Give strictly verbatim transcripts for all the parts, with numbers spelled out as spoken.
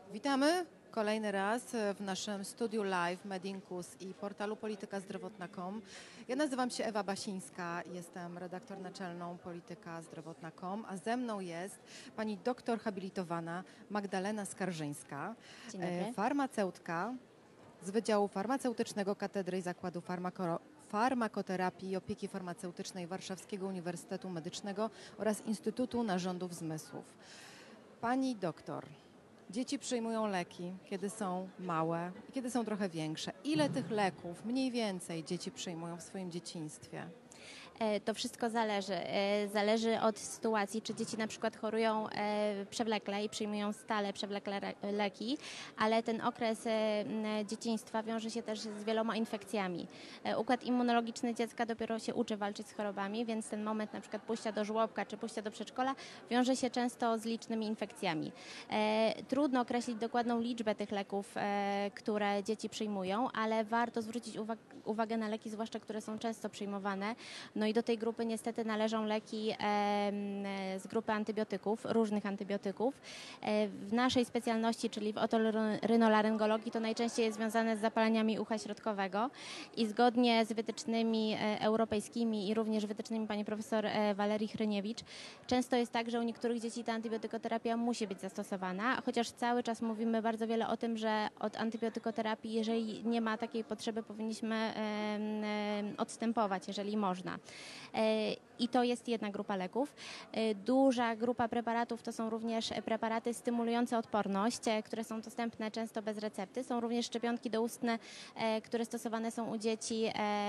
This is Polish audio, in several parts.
Witamy kolejny raz w naszym studiu live Medinkus i portalu polityka zdrowotna kropka com. Ja nazywam się Ewa Basińska, jestem redaktor naczelną polityka zdrowotna kropka com, a ze mną jest pani doktor habilitowana Magdalena Skarżyńska, Dzień dobry. farmaceutka z Wydziału Farmaceutycznego Katedry i Zakładu Farmako Farmakoterapii i Opieki Farmaceutycznej Warszawskiego Uniwersytetu Medycznego oraz Instytutu Narządów Zmysłów. Pani doktor, dzieci przyjmują leki, kiedy są małe i kiedy są trochę większe. Ile tych leków mniej więcej dzieci przyjmują w swoim dzieciństwie? To wszystko zależy. Zależy od sytuacji, czy dzieci na przykład chorują przewlekle i przyjmują stale przewlekle leki, ale ten okres dzieciństwa wiąże się też z wieloma infekcjami. Układ immunologiczny dziecka dopiero się uczy walczyć z chorobami, więc ten moment na przykład pójścia do żłobka czy pójścia do przedszkola wiąże się często z licznymi infekcjami. Trudno określić dokładną liczbę tych leków, które dzieci przyjmują, ale warto zwrócić uwagę na leki, zwłaszcza które są często przyjmowane. No i do tej grupy niestety należą leki z grupy antybiotyków, różnych antybiotyków. W naszej specjalności, czyli w otorynololaryngologii, to najczęściej jest związane z zapaleniami ucha środkowego i zgodnie z wytycznymi europejskimi i również wytycznymi pani profesor Walerii Hryniewicz, często jest tak, że u niektórych dzieci ta antybiotykoterapia musi być zastosowana, chociaż cały czas mówimy bardzo wiele o tym, że od antybiotykoterapii, jeżeli nie ma takiej potrzeby, powinniśmy odstępować, jeżeli można. I to jest jedna grupa leków. Duża grupa preparatów to są również preparaty stymulujące odporność, które są dostępne często bez recepty. Są również szczepionki doustne, które stosowane są u dzieci,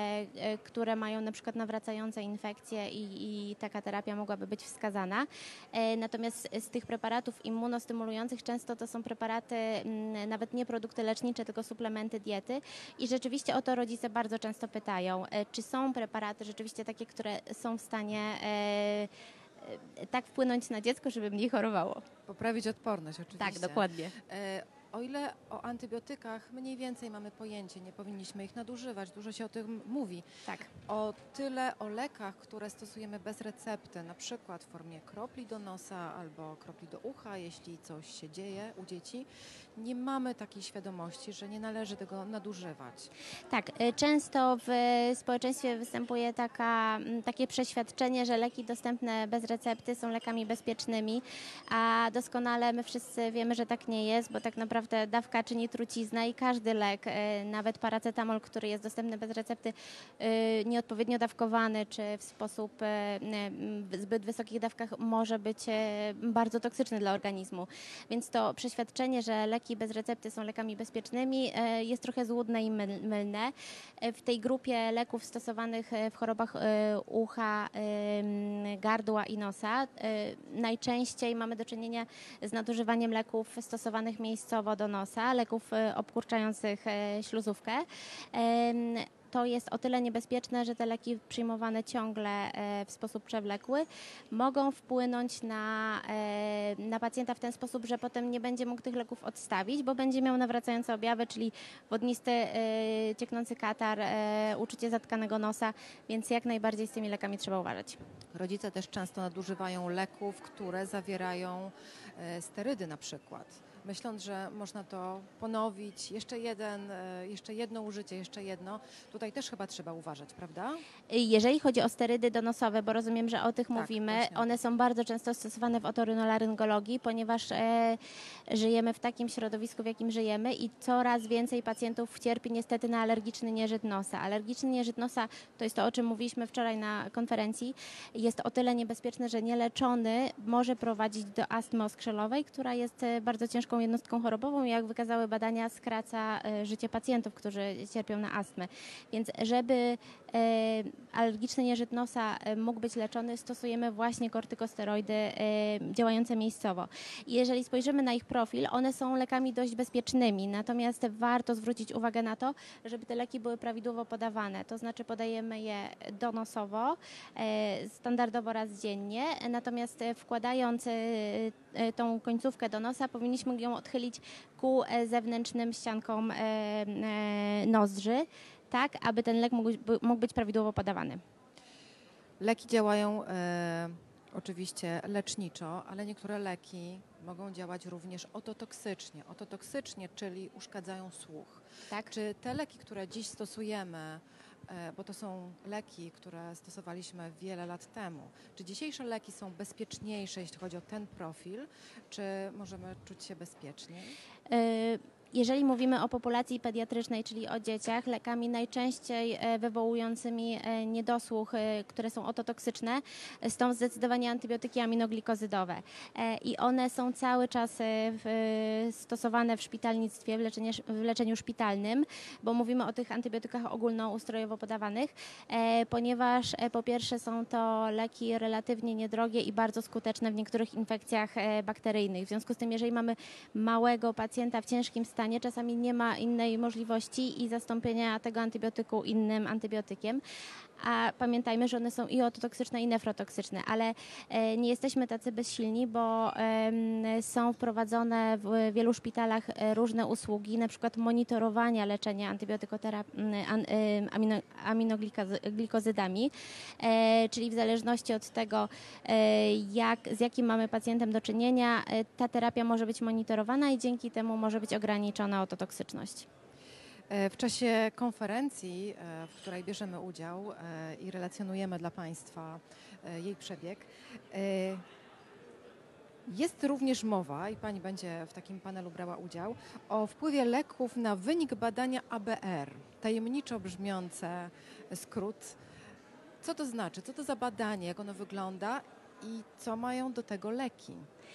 które mają na przykład nawracające infekcje i, i taka terapia mogłaby być wskazana. Natomiast z tych preparatów immunostymulujących często to są preparaty, nawet nie produkty lecznicze, tylko suplementy diety. I rzeczywiście o to rodzice bardzo często pytają, czy są preparaty rzeczywiście takie, które są w stanie e, e, tak wpłynąć na dziecko, żeby mniej chorowało. Poprawić odporność oczywiście. Tak, dokładnie. E, o ile o antybiotykach mniej więcej mamy pojęcie, nie powinniśmy ich nadużywać, dużo się o tym mówi. Tak. O tyle o lekach, które stosujemy bez recepty, na przykład w formie kropli do nosa albo kropli do ucha, jeśli coś się dzieje u dzieci, nie mamy takiej świadomości, że nie należy tego nadużywać. Tak, często w społeczeństwie występuje taka, takie przeświadczenie, że leki dostępne bez recepty są lekami bezpiecznymi, a doskonale my wszyscy wiemy, że tak nie jest, bo tak naprawdę dawka czyni truciznę i każdy lek, nawet paracetamol, który jest dostępny bez recepty, nieodpowiednio dawkowany czy w sposób w zbyt wysokich dawkach może być bardzo toksyczny dla organizmu. Więc to przeświadczenie, że leki bez recepty są lekami bezpiecznymi, jest trochę złudne i mylne. W tej grupie leków stosowanych w chorobach ucha, gardła i nosa najczęściej mamy do czynienia z nadużywaniem leków stosowanych miejscowo do nosa, leków obkurczających śluzówkę. To jest o tyle niebezpieczne, że te leki przyjmowane ciągle w sposób przewlekły mogą wpłynąć na, na pacjenta w ten sposób, że potem nie będzie mógł tych leków odstawić, bo będzie miał nawracające objawy, czyli wodnisty, cieknący katar, uczucie zatkanego nosa, więc jak najbardziej z tymi lekami trzeba uważać. Rodzice też często nadużywają leków, które zawierają sterydy na przykład, myśląc, że można to ponowić, jeszcze jeden, jeszcze jedno użycie, jeszcze jedno. Tutaj też chyba trzeba uważać, prawda? Jeżeli chodzi o sterydy donosowe, bo rozumiem, że o tych tak, mówimy, właśnie. One są bardzo często stosowane w otorynololaryngologii, ponieważ e, żyjemy w takim środowisku, w jakim żyjemy i coraz więcej pacjentów cierpi niestety na alergiczny nieżyt nosa. Alergiczny nieżyt nosa to jest to, o czym mówiliśmy wczoraj na konferencji. Jest o tyle niebezpieczny, że nieleczony może prowadzić do astmy oskrzelowej, która jest bardzo ciężką jednostką chorobową i jak wykazały badania skraca życie pacjentów, którzy cierpią na astmę. Więc żeby e, alergiczny nieżyt nosa mógł być leczony, stosujemy właśnie kortykosteroidy e, działające miejscowo. I jeżeli spojrzymy na ich profil, one są lekami dość bezpiecznymi, natomiast warto zwrócić uwagę na to, żeby te leki były prawidłowo podawane, to znaczy podajemy je donosowo, e, standardowo raz dziennie, natomiast wkładając e, tą końcówkę do nosa powinniśmy ją odchylić ku zewnętrznym ściankom nozdrzy, tak, aby ten lek mógł, mógł być prawidłowo podawany. Leki działają e, oczywiście leczniczo, ale niektóre leki mogą działać również ototoksycznie. Ototoksycznie, czyli uszkadzają słuch. Tak? Czy te leki, które dziś stosujemy, e, bo to są leki, które stosowaliśmy wiele lat temu, czy dzisiejsze leki są bezpieczniejsze, jeśli chodzi o ten profil, czy możemy czuć się bezpieczniej? Y, Jeżeli mówimy o populacji pediatrycznej, czyli o dzieciach, lekami najczęściej e, wywołującymi e, niedosłuch, e, które są ototoksyczne, e, są zdecydowanie antybiotyki aminoglikozydowe. E, I one są cały czas e, w, e, stosowane w szpitalnictwie, w, leczenie, w leczeniu szpitalnym, bo mówimy o tych antybiotykach ogólnoustrojowo podawanych, e, ponieważ e, po pierwsze są to leki relatywnie niedrogie i bardzo skuteczne w niektórych infekcjach e, bakteryjnych. W związku z tym, jeżeli mamy małego pacjenta w ciężkim stanie, czasami nie ma innej możliwości i zastąpienia tego antybiotyku innym antybiotykiem. A pamiętajmy, że one są i ototoksyczne, i nefrotoksyczne, ale e, nie jesteśmy tacy bezsilni, bo e, są wprowadzone w wielu szpitalach e, różne usługi, na przykład monitorowania leczenia antybiotykoterapii amino, aminoglikozydami, e, czyli w zależności od tego, e, jak, z jakim mamy pacjentem do czynienia, e, ta terapia może być monitorowana i dzięki temu może być ograniczona ototoksyczność. W czasie konferencji, w której bierzemy udział i relacjonujemy dla Państwa jej przebieg, jest również mowa, i Pani będzie w takim panelu brała udział, o wpływie leków na wynik badania A B R. Tajemniczo brzmiące skrót. Co to znaczy? Co to za badanie? Jak ono wygląda? I co mają do tego leki?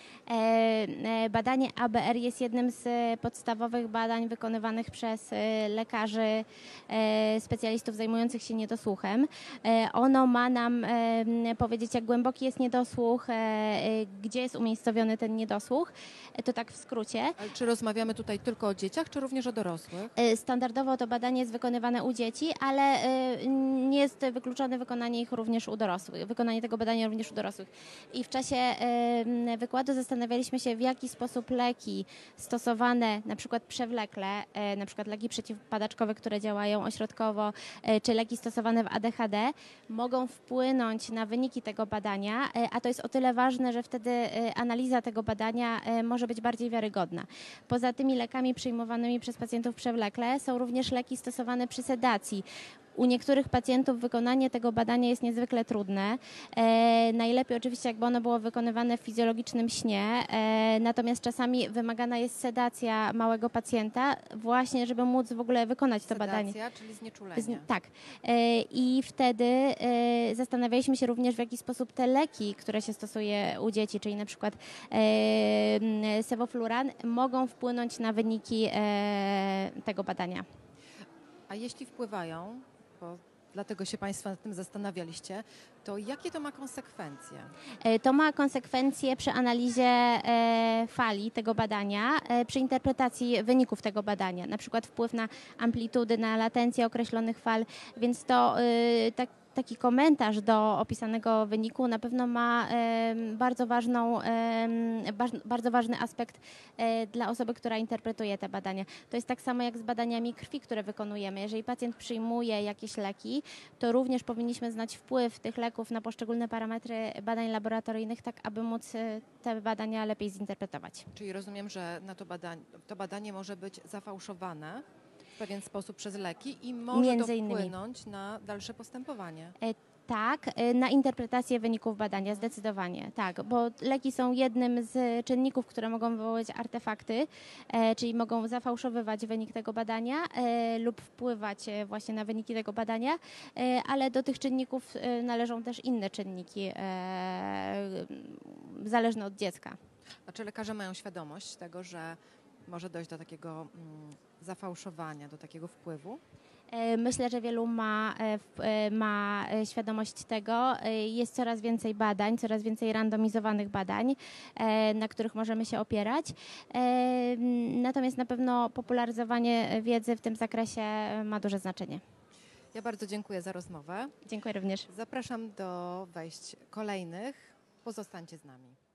Badanie A B R jest jednym z podstawowych badań wykonywanych przez lekarzy, specjalistów zajmujących się niedosłuchem. Ono ma nam powiedzieć, jak głęboki jest niedosłuch, gdzie jest umiejscowiony ten niedosłuch. To tak w skrócie. Ale czy rozmawiamy tutaj tylko o dzieciach, czy również o dorosłych? Standardowo to badanie jest wykonywane u dzieci, ale nie jest wykluczone wykonanie ich również u dorosłych, wykonanie tego badania również u dorosłych. I w czasie wykładu zastanawialiśmy się, w jaki sposób leki stosowane na przykład przewlekle, na przykład leki przeciwpadaczkowe, które działają ośrodkowo, czy leki stosowane w A D H D mogą wpłynąć na wyniki tego badania, a to jest o tyle ważne, że wtedy analiza tego badania może być bardziej wiarygodna. Poza tymi lekami przyjmowanymi przez pacjentów przewlekle są również leki stosowane przy sedacji. U niektórych pacjentów wykonanie tego badania jest niezwykle trudne. E, najlepiej oczywiście, jakby ono było wykonywane w fizjologicznym śnie, e, natomiast czasami wymagana jest sedacja małego pacjenta właśnie, żeby móc w ogóle wykonać to Sedacja, badanie. Sedacja, czyli znieczulenie. Z, tak. E, I wtedy e, zastanawialiśmy się również, w jaki sposób te leki, które się stosuje u dzieci, czyli na przykład e, sevofluran, mogą wpłynąć na wyniki e, tego badania. A jeśli wpływają, bo dlatego się Państwo nad tym zastanawialiście, to jakie to ma konsekwencje? To ma konsekwencje przy analizie e, fali tego badania, e, przy interpretacji wyników tego badania, na przykład wpływ na amplitudy, na latencję określonych fal, więc to e, tak taki komentarz do opisanego wyniku na pewno ma e, bardzo, ważną, e, baż, bardzo ważny aspekt e, dla osoby, która interpretuje te badania. To jest tak samo jak z badaniami krwi, które wykonujemy. Jeżeli pacjent przyjmuje jakieś leki, to również powinniśmy znać wpływ tych leków na poszczególne parametry badań laboratoryjnych, tak aby móc te badania lepiej zinterpretować. Czyli rozumiem, że na to badanie, to badanie może być zafałszowane w pewien sposób przez leki i może Między to innymi. wpłynąć na dalsze postępowanie. E, tak, e, na interpretację wyników badania, zdecydowanie, tak, bo leki są jednym z czynników, które mogą wywołać artefakty, e, czyli mogą zafałszowywać wynik tego badania e, lub wpływać e, właśnie na wyniki tego badania, e, ale do tych czynników e, należą też inne czynniki e, zależne od dziecka. A czy lekarze mają świadomość tego, że może dojść do takiego mm, zafałszowania, do takiego wpływu? Myślę, że wielu ma, ma świadomość tego. Jest coraz więcej badań, coraz więcej randomizowanych badań, na których możemy się opierać. Natomiast na pewno popularyzowanie wiedzy w tym zakresie ma duże znaczenie. Ja bardzo dziękuję za rozmowę. Dziękuję również. Zapraszam do wejść kolejnych. Pozostańcie z nami.